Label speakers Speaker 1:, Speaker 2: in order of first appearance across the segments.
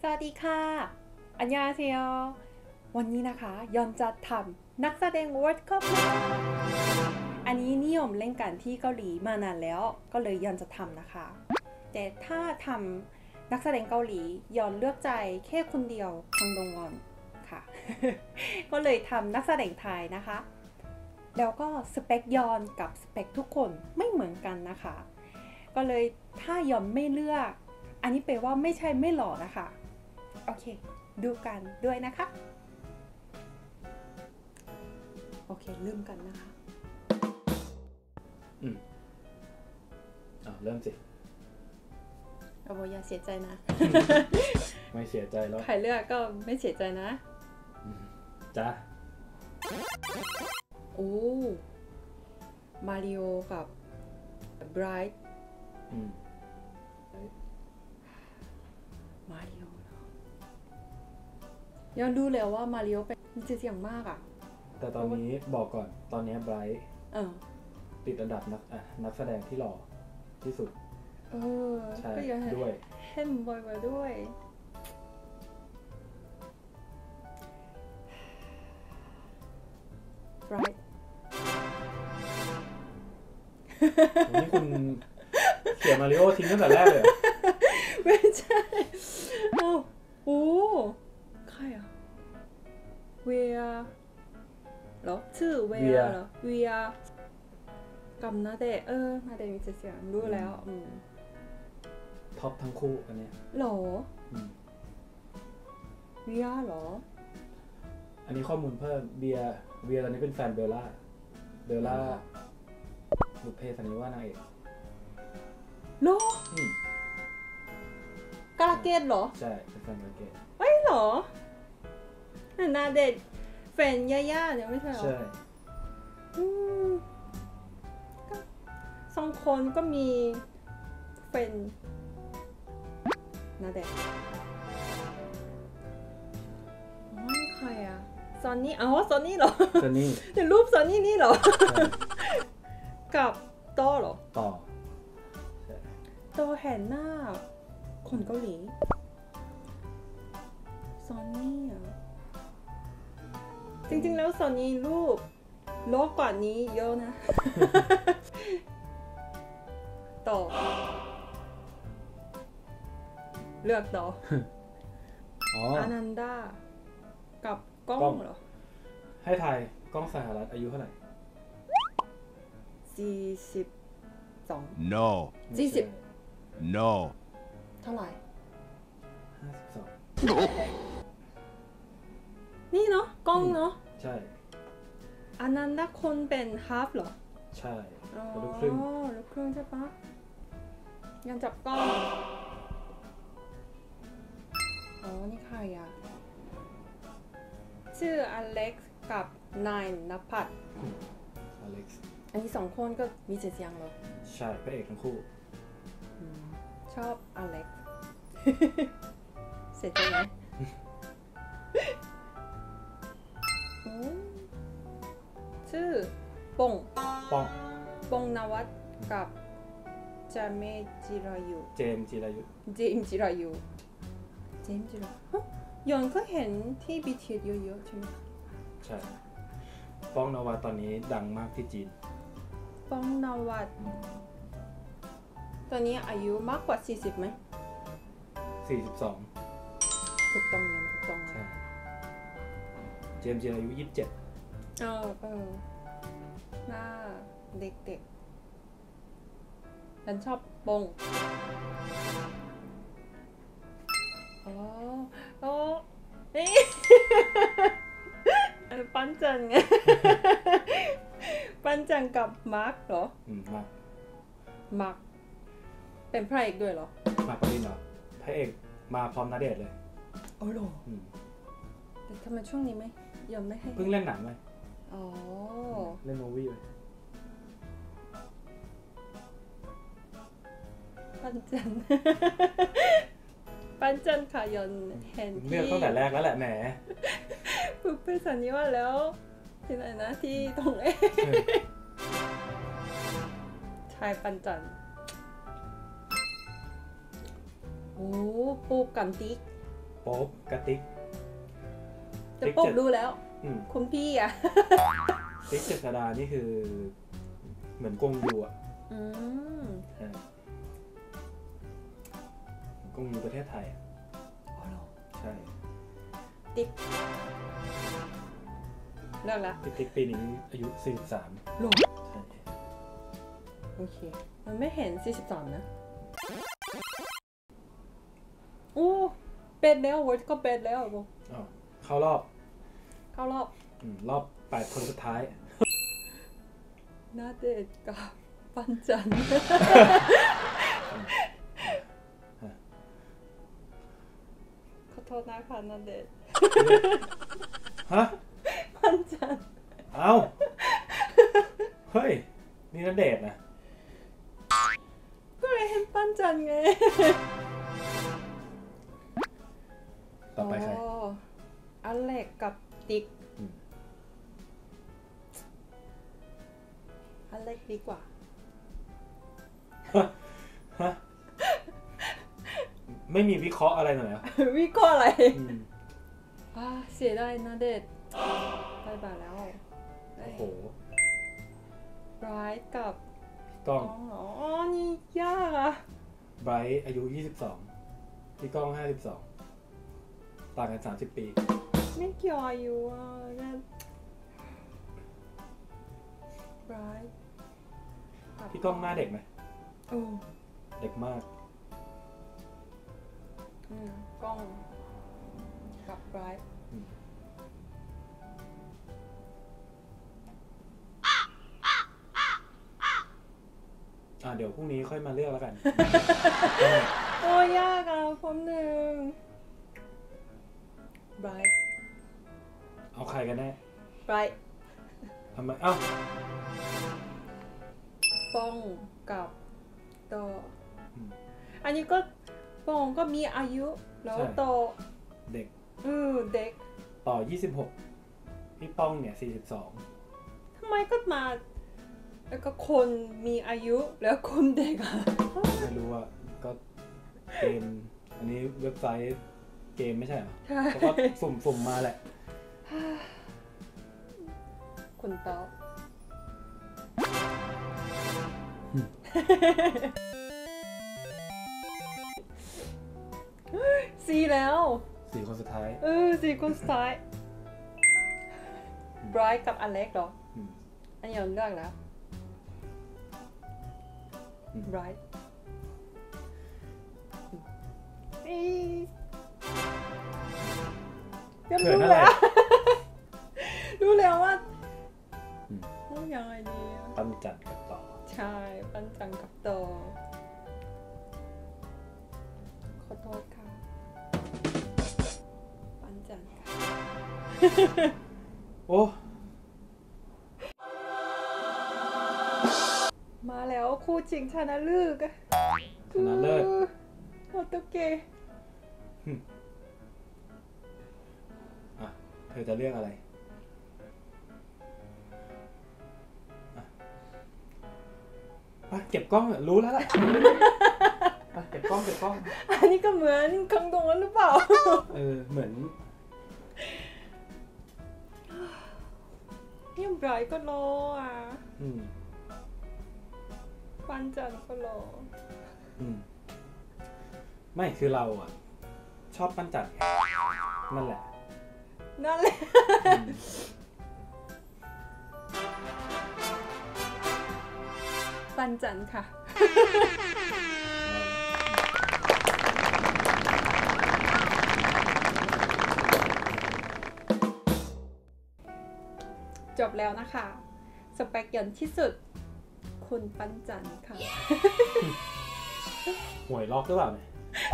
Speaker 1: วัสดีค่ะอันยาเซียววันนี้นะคะยอนจะทำนักแสดง World Cup อันนี้นิยมเล่นกันที่เกาหลีมานานแล้วก็เลยยอนจะทำนะคะแต่ถ้าทำนักแสดงเกาหลียอนเลือกใจแค่คนเดียวคังดงวอนค่ะ ก็เลยทำนักแสดงไทยนะคะแล้วก็สเปคยอนกับสเปคทุกคนไม่เหมือนกันนะคะก็เลยถ้ายอนไม่เลือกอันนี้แปลว่าไม่ใช่ไม่หล่อนะคะโอเคดูกันด้วยนะคะโอเคลืมกันนะคะ
Speaker 2: เริ่มสิ
Speaker 1: เอาโบอย่าเสียใจนะ
Speaker 2: ไม่เสียใจแล้ว
Speaker 1: ใครเลือกก็ไม่เสียใจนะ
Speaker 2: จ้า
Speaker 1: โอ้มาริโอกับไบรท์มาริโอยังดูแล้วว่ามาริโอเป็นมีชื่อเสียงมากอ่ะ
Speaker 2: แต่ตอนนี้บอกก่อนตอนนี้ไบรท์ติดอันดับนักแสดงที่หล่อที่สุดใช่ด้วย
Speaker 1: เห็นบ่อยๆด้วยไบรท์
Speaker 2: นี่คุณเขียนมาริโอทิ้งตั้งแต่แรกเลย
Speaker 1: ไม่ใช่โอ้ใครอ่ะเวียเหรอชื่อเวียเหรอเวียกับนาเดะนาเดะมีเสียงรู้แล้ว
Speaker 2: ท็อปทั้งคู่อันนี้
Speaker 1: หรอเวียหรอ
Speaker 2: อันนี้ข้อมูลเพิ่มเวียตอนนี้เป็นแฟนเบลล่าบุพเพสันนิวาสนางเอก
Speaker 1: หรอ กาลเกตเหรอ
Speaker 2: ใช่เป็นแฟนกาลเกต
Speaker 1: ไม่หรอนาเดชแฟนย่าเนี่ยไม่ใช่หรอ
Speaker 2: ใช่
Speaker 1: สองคนก็มีแฟนนาเดชใครอะซอนนี่ซอนนี่เหรอ
Speaker 2: ซอนนี่
Speaker 1: แต่รูปซอนนี่เหรอกับต่อเหรอ
Speaker 2: ต่อ
Speaker 1: เห็นหน้าคนเกาหลีซอนนี่อ่ะจริงๆแล้วซอนนี่รูปโลกกว่านี้เยอะนะต่อเลือกต่ออานันดากับก้องเหรอ
Speaker 2: ให้ทายก้องสหรัฐอายุเท่าไหร่
Speaker 1: 42
Speaker 3: No
Speaker 1: 40
Speaker 3: No
Speaker 1: เท่าไหร่
Speaker 2: 52
Speaker 1: นี่เนาะกล้องเนาะ
Speaker 2: ใช่
Speaker 1: อันนั้นถ้าคนเป็นฮาล์ฟเหรอ
Speaker 2: ใช่
Speaker 1: ลูกครึ่งใช่ปะยังจับกล้องนี่ใครอะชื่ออเล็กซ์กับนายณภัทร
Speaker 2: อเล็กซ์
Speaker 1: อันนี้2คนก็มีเสียงเหรอ
Speaker 2: ใช่พระเอกทั้งคู่
Speaker 1: ชอบอเล็กซ์เสร็จไหมชื่อปงนวัตกับเจมส์จิรายุยอนก็เห็นที่ BTS เยอะๆใช่ไหม
Speaker 2: ใช่ป้องนวัตตอนนี้ดังมากที่จีน
Speaker 1: ป้องนวัตตอนนี้อายุมากกว่า40ไหม
Speaker 2: 42
Speaker 1: ถูกต้อง
Speaker 2: ใช่เจมส์จิรายุ27
Speaker 1: หน้าเด็กๆฉันชอบปงนี่ปั้นจังไงปั้นจังกับมาร์คเหรอมาร์คเป็นพระเอกด้วยเหรอ
Speaker 2: มาร์คปรินเหรอพระเอกมาพร้อมณเดชน์เลย
Speaker 1: เหรอแต่ทำไมช่วงนี้ไม่ยอมไม่ให้
Speaker 2: เพิ่งเล่นหนังไหมเล่นมูวี่เลย
Speaker 1: ปั้นจันค่ะยอนเห็น
Speaker 2: เลือกตั้งแต่แรกแล้วแหละแหม
Speaker 1: บุพเพสันนิวาสแล้วที่ไหนนะที่ตรงชายปั้นจันปูกันติ๊ก
Speaker 2: โป๊ปกระติก
Speaker 1: จะโป๊ปดูแล้วคุณพี่อ่ะ
Speaker 2: ติ๊กเจษฎานี่คือเหมือนกงยูอ่ะกงยูประเทศไทยใช่
Speaker 1: ติ๊กเลิกละ
Speaker 2: ติ๊กปีนี้อายุ43
Speaker 1: ลงใช่โอเคมันไม่เห็น43นะโอ้เป็นแล้วเวิร์ดก็เป็นแล้วบ
Speaker 2: เข้ารอบรอบ8คนสุดท้าย
Speaker 1: ณเดชน์กับปันจันขอโทษนะคะณเดชน์
Speaker 2: ฮะ
Speaker 1: ปันจัน
Speaker 2: เอ้าเฮ้ยนี่ณเดชน์นะ
Speaker 1: ก็เลยเห็นปันจันไง
Speaker 2: ต่อไปใคร
Speaker 1: อเล็กกับติ๊กอเล็กดีกว่า
Speaker 2: ไม่มีวิเคราะห์อะไรหน่อยเหรอ
Speaker 1: วิเคราะห์อะไรเสียดายนะเดชไปบ่าแล้ว
Speaker 2: โอ้โห
Speaker 1: ไบรท์กับ
Speaker 2: กล้อง
Speaker 1: นี่ยากอะ
Speaker 2: ไบรท์อายุ22พี่ก้อง52ต่างกัน30 ปี
Speaker 1: ไม่เกี่ยวอายุอ่ะไบรท์
Speaker 2: พี่ก้องหน้าเด็กไหมเด็กมาก
Speaker 1: กล้องกับไบรท์
Speaker 2: เดี๋ยวพรุ่งนี้ค่อยมาเลือกแล้วกัน
Speaker 1: โอ้ยากอ่ะผมหนึ่งไบรท์
Speaker 2: เอาใครกันแน่
Speaker 1: ไบรท์
Speaker 2: ทำไม
Speaker 1: ป้องกับต่ออันนี้ก็ป้องก็มีอายุแล้วต่อ
Speaker 2: เด็ก
Speaker 1: เด็ก
Speaker 2: ต่อ26พี่ป้องเนี่ย42
Speaker 1: ทำไมก็มาแล้วก็คนมีอายุแล้วคนเด็กอ่ะ
Speaker 2: ไม่รู้อ่ะก็เกมอันนี้เว็บไซต์เกมไม่ใช่เหรอเขาก็สุ่มมาแหละ
Speaker 1: คุณตอบ4แล้ว
Speaker 2: 4คนสุดท้าย
Speaker 1: 4คนสุดท้ายไบรท์กับอเล็กเหรออันนี้เราเลือกแล้วไบรท์ก็รู้แล้วรู้แล้วว่าต้องยังไงดี
Speaker 2: ปั้นจันกับต่อ
Speaker 1: ใช่ปั้นจันกับต่อขอโทษค่ะปั้นจันค่ะ
Speaker 2: โอ้
Speaker 1: มาแล้วคู่จริงชนะเลิศโอเค
Speaker 2: เธอจะเลือกอะไรเก็บกล้องรู้แล้วล่ะเก็บกล้อง
Speaker 1: อันนี้ก็เหมือนคังดงหรือเปล่า
Speaker 2: เหมือน
Speaker 1: นี่ไบรท์ก็รออ่ะปันจันก็รอ
Speaker 2: ไม่คือเราอ่ะชอบปั้นจันนั่นแหละ
Speaker 1: ปันจันค่ะจบแล้วนะคะสเปคยนที่สุดคุณปันจันค่ะ
Speaker 2: หวยล็อกหรือเปล่าเนี่ย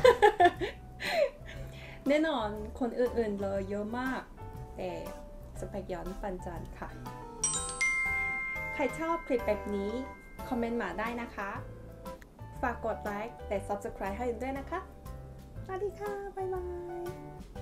Speaker 1: แน่นอนคนอื่นๆเลยเยอะมากแต่สเปคย้อนปันจันค่ะใครชอบคลิปแบบนี้คอมเมนต์มาได้นะคะฝากกดไลค์และ Subscribe ให้ด้วยนะคะสวัสดีค่ะบ๊ายบาย